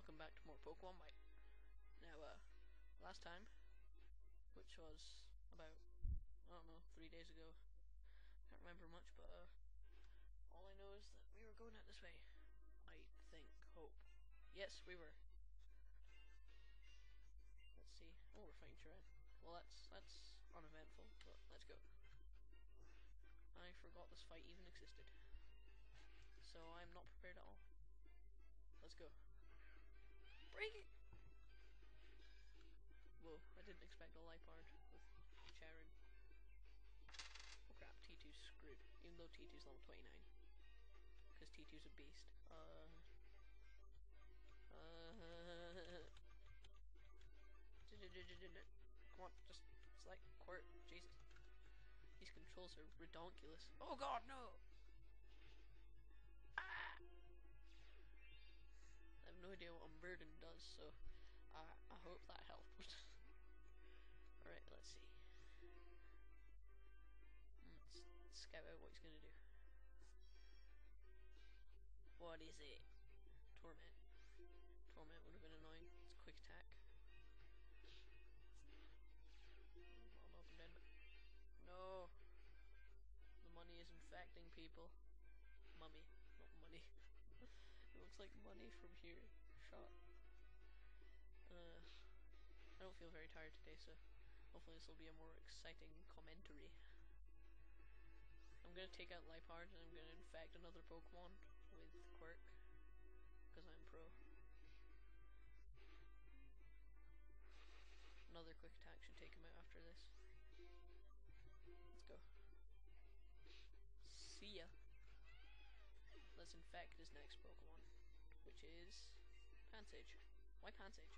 welcome back to more Pokemon Mike. Now, last time, which was about, I don't know, 3 days ago, can't remember much, but, all I know is that we were going out this way. I think, hope. Yes, we were. Let's see. Oh, we're fighting Chiren. Well, that's uneventful, but let's go. I forgot this fight even existed. So I'm not prepared at all. Let's go. Break it! Whoa, I didn't expect a Lipard with Chiren. Oh crap, T2's screwed. Even though T2's level 29. Because T2's a beast. Come on, just select Quirt. Jesus. These controls are redonkulous. Oh god, no! Ah! I have no idea what Unburden does, so I hope that helped. Alright, let's see. Let's scout out what he's gonna do. What is it? Torment. Torment would have been annoying. It's quick attack. I'm up and dead, but no! The money is infecting people. Mummy, not money. It looks like money from here. Shot. I don't feel very tired today, so hopefully this will be a more exciting commentary. I'm gonna take out Lipard and I'm gonna infect another Pokemon with Quirk, because I'm pro. Another quick attack should take him out after this. Let's go. See ya. Let's infect his next Pokemon, which is Pansage. Why Pansage?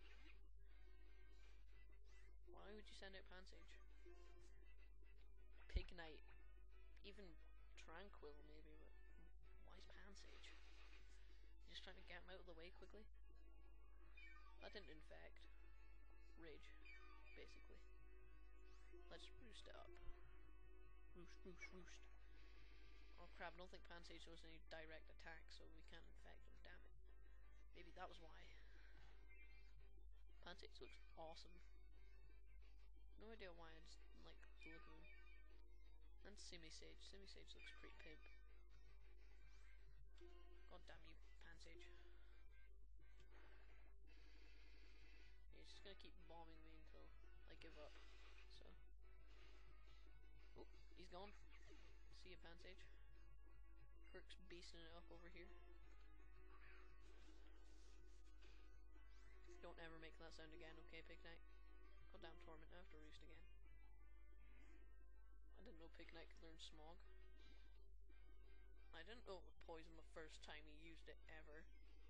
Why would you send out Pansage? Pignite. Even Tranquil maybe, but why is Pansage? You just trying to get him out of the way quickly? That didn't infect. Rage, basically. Let's roost it up. Roost, roost, roost. Oh crap, I don't think Pansage was any direct attack, so we can't infect him, damn it. Maybe that was why. Pansage looks awesome. No idea why, I just like the look of him. And Simisage. Simisage looks pretty pimp. God damn you, Pansage. He's just gonna keep bombing me until I give up. So. Oh, he's gone. See ya, Pansage. Quirk's beasting it up over here. Don't ever make that sound again, okay, Pignite? God damn Torment, I have to roost again. I didn't know Pignite could learn Smog. I didn't know it was poison the first time he used it ever.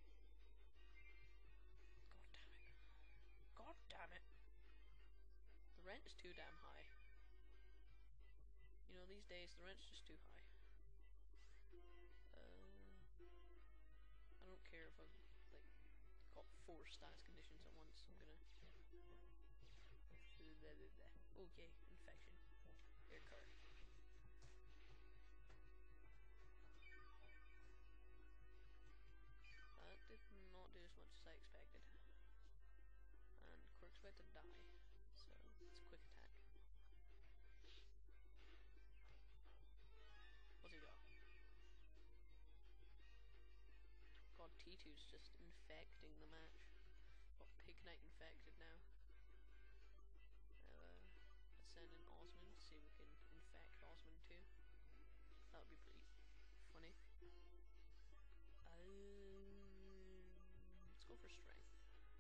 God damn it. God damn it. The rent is too damn high. You know, these days the rent's just too high. I don't care if I've like got 4 status conditions at once. I'm gonna. Okay, infection. Air car. That did not do as much as I expected. And Quirk's about to die, so it's a quick attack. What's he got? God, T2's just infecting the match. Got Pignite infected now. Let's send in Osmond, see if we can infect Osmond too. That would be pretty funny. Let's go for strength.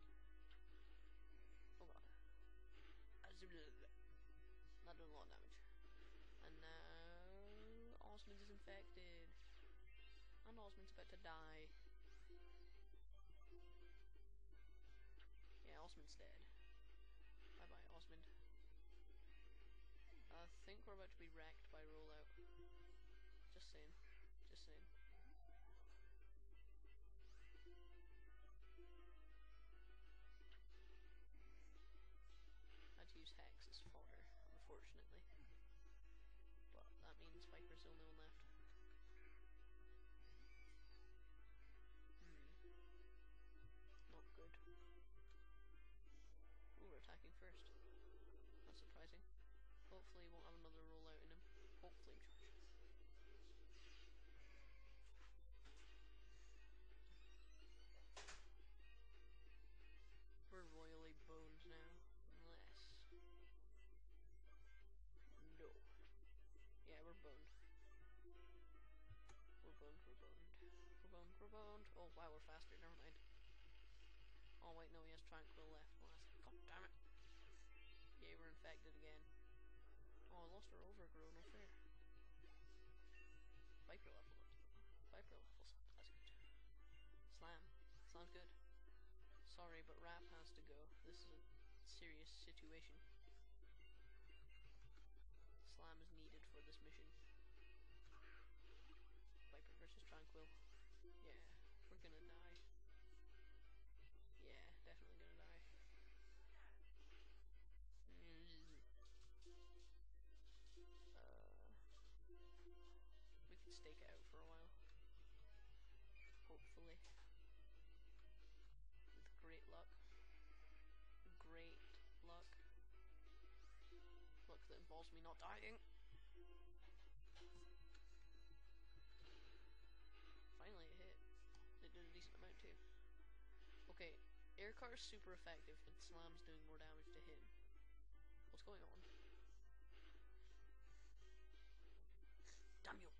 Oh god. That did a lot of damage. And now Osmond is infected. And Osmond's about to die. Yeah, Osmond's dead. Bye bye, Osmond. I think we're about to be wrecked by rollout. Just saying. Just saying. I had to use Hex as fodder, unfortunately. But that means Viper's the only one left. Oh, flame charge. We're royally boned now. Unless... No. Yeah, we're boned. We're boned, we're boned. We're boned, we're boned. Oh, wow, we're faster. Never mind. Oh, wait, no, he has Tranquil left. God damn it. Yeah, we're infected again. Oh, I lost our overgrow, no fair. Viper level up. Viper levels up. That's good. Slam. Sounds good. Sorry, but Rap has to go. This is a serious situation. Slam is needed for this mission. Viper versus Tranquil. Yeah, we're gonna die. Yeah, definitely gonna die. We can stake it out for a while. Hopefully. With great luck. Great luck. Luck that involves me not dying. Finally it hit. It did a decent amount too. Okay, Air Car is super effective, and Slam's doing more damage to him. What's going on? Damn you!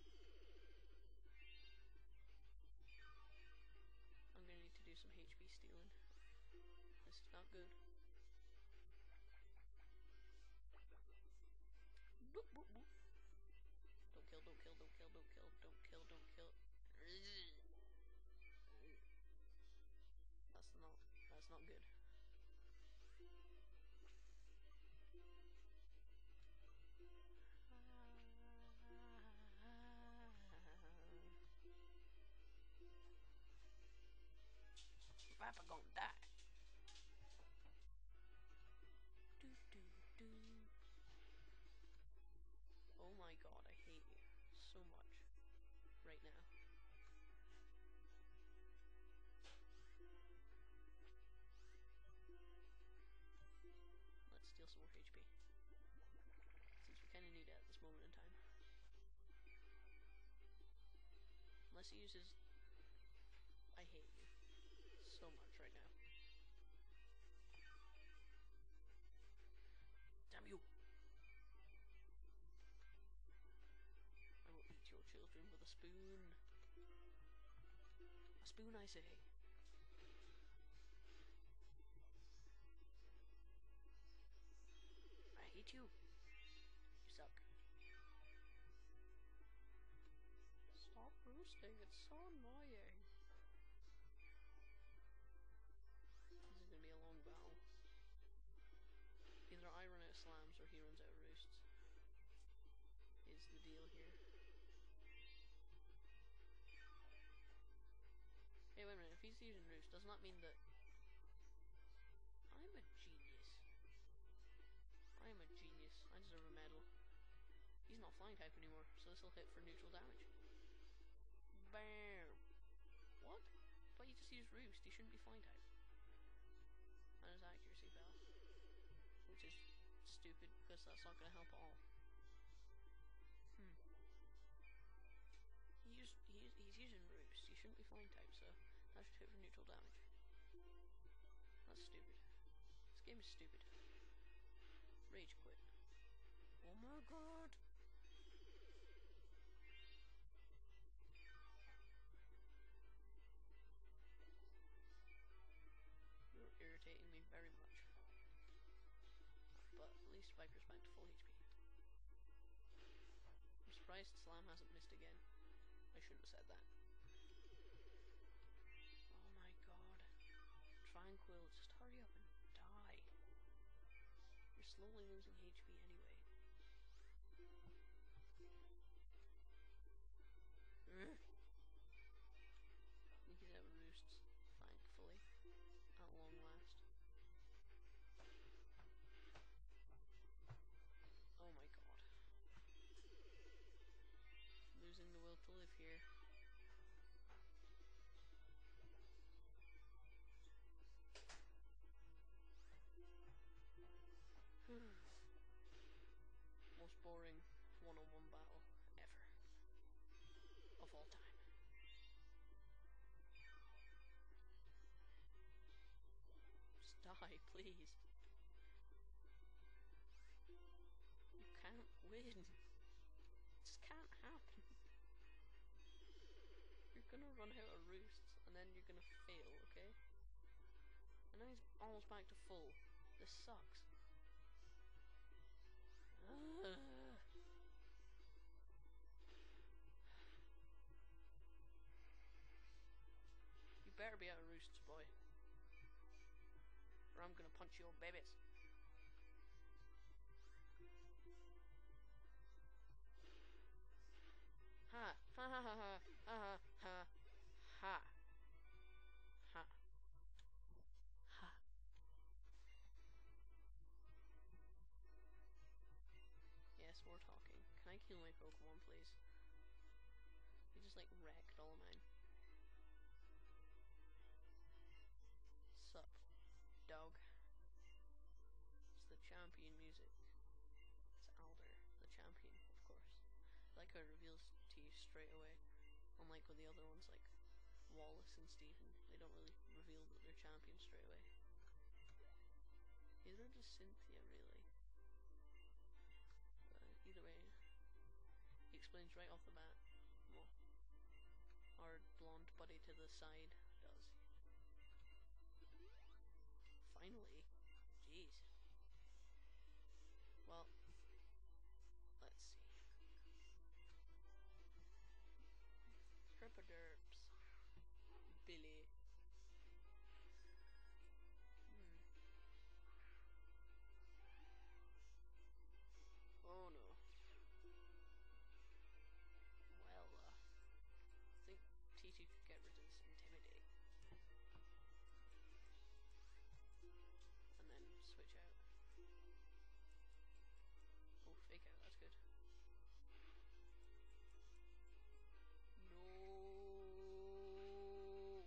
I'm gonna need to do some HP stealing. This is not good. Boop, boop, boop. Don't kill, don't kill, don't kill, don't kill, don't kill, don't kill. That's not good. Papa gonna die. Do, do, do. Oh my god, I hate you so much right now. Let's steal some more HP. Since we kind of need it at this moment in time. Unless he uses... I hate you so much right now. Damn you! I will eat your children with a spoon. A spoon, I say. I hate you. You suck. Stop roosting, it's so annoying. This is gonna be a long battle. Either I run out of slams or he runs out of roosts. Is the deal here. Hey, wait a minute, if he's using roost, doesn't that mean that... I'm a genius. I am a genius. I deserve a medal. He's not flying type anymore, so this will hit for neutral damage. Bam! What? But you just used roost, he shouldn't be flying type. And his accuracy fell. Which is stupid, because that's not going to help at all. He's using roost, he shouldn't be flying type, so that should hit for neutral damage. That's stupid. This game is stupid. Rage quit. Oh my god! You're irritating me very much. But at least Viper's back to full HP. I'm surprised Slam hasn't missed again. I shouldn't have said that. Oh my god. Tranquil, just hurry up and die. You're slowly losing HP anyway. You get out roosts, thankfully, at long last. Oh my god. Losing the will to live here. gonna run out of roosts, and then you're gonna fail, okay? And now he's almost back to full. This sucks. You better be out of roosts, boy. Or I'm gonna punch your babies. Ha! Ha ha ha ha ha ha ha ha ha. Yes, we're talking. Can I kill my Pokemon, please? He just like wrecked all of mine. Sup, dog? It's the champion music. It's Alder, the champion, of course. I like how it reveals to you straight away. Unlike with the other ones like Wallace and Stephen, they don't really reveal that they're champions straight away. Either just Cynthia, really. Either way, he explains right off the bat. Well, our blonde buddy to the side does. Finally. Jeez. Well, let's see. Herpaderps. Billy. Oh no. Well, I think T2 could get rid of this Intimidate. And then switch out. Oh, fake out, that's good. No.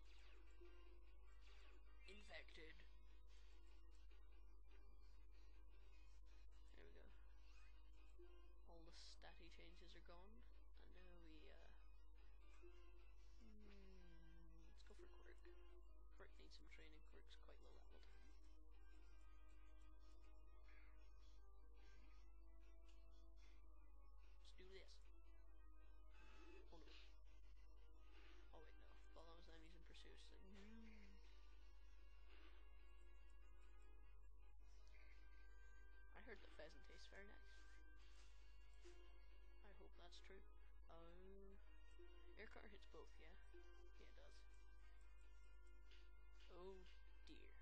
Infected. There we go. All the statty changes are gone. And now we, let's go for Quirk. Quirk needs some training. Quirk's quite low leveled. Let's do this. Oh no. Oh wait, no. Well, that was them using Pursue. So I heard that pheasant tastes very nice. I hope that's true. Air car hits both, yeah? Yeah, it does. Oh dear.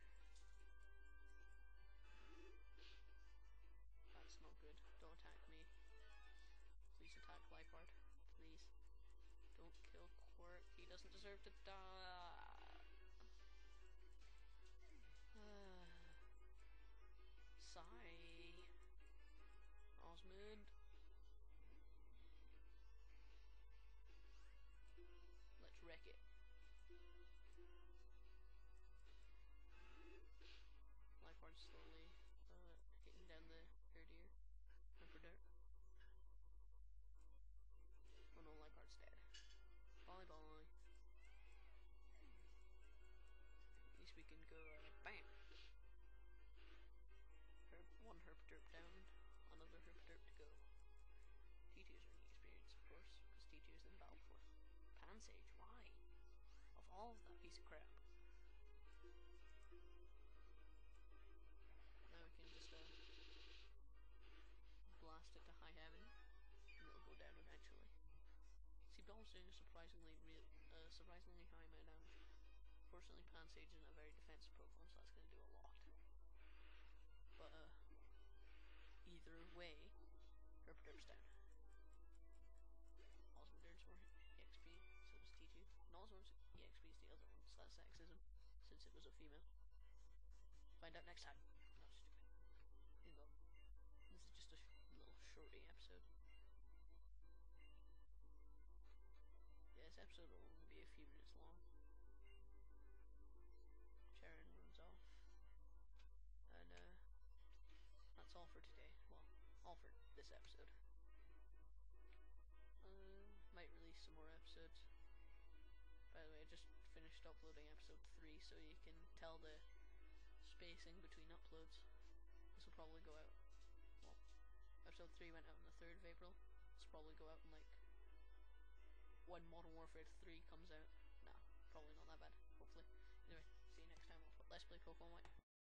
That's not good. Don't attack me. Please attack Lifeheart. Please. Don't kill Quirk. He doesn't deserve to die. Sigh. Osmond. Let's wreck it. Lifeheart slowly hitting down the Herdier. Herdier. Oh no, Lifeheart's dead. Bolly bolly. At least we can go bam! One Herpderp down, another Herpderp to go. T2's earning experience, of course, because T2's in battle for. Pansage, why? Of all of that piece of crap. Now we can just blast it to high heaven, and it'll go down eventually. See, Bell's doing a surprisingly high amount of damage. Fortunately, Pansage isn't a very defensive Pokemon, so that's going to do a lot. But either way, Herpderp's down. Osmond earns more EXP, so does T2. And Osmond's EXP is the other one, so that's sexism, since it was a female. Find out next time. No, stupid. This is just a little shorty episode. Yeah, this episode will only be a few minutes long. Charon runs off. And that's all for today. Well, all for this episode. Might release some more episodes. By the way, I just finished uploading episode 3, so you can tell the spacing between uploads. This will probably go out. Well, episode 3 went out on the 3rd of April. This will probably go out in like when Modern Warfare 3 comes out. Nah, probably not that bad, hopefully. Anyway, see you next time. Let's play Pokemon White.